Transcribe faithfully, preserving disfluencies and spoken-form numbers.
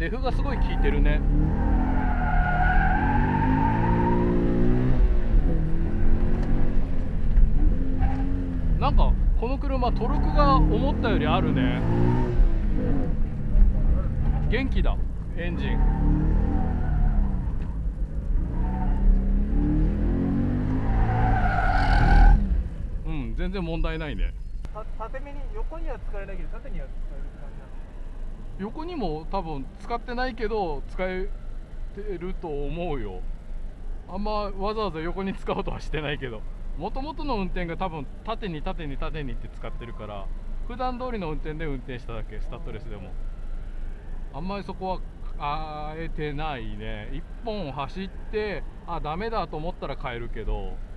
デフがすごい効いてるね。なんかこの車トルクが思ったよりあるね。元気だエンジン。うん、全然問題ないね。 縦目に横には使えないけど縦には使える感じなの。 横にも多分使ってないけど使えてると思うよ。あんまわざわざ横に使おうとはしてないけど、もともとの運転が多分縦に縦に縦にって使ってるから、普段通りの運転で運転しただけ。スタッドレスでもあんまりそこはあえてないね。いっぽん走ってあダメだと思ったら変えるけど、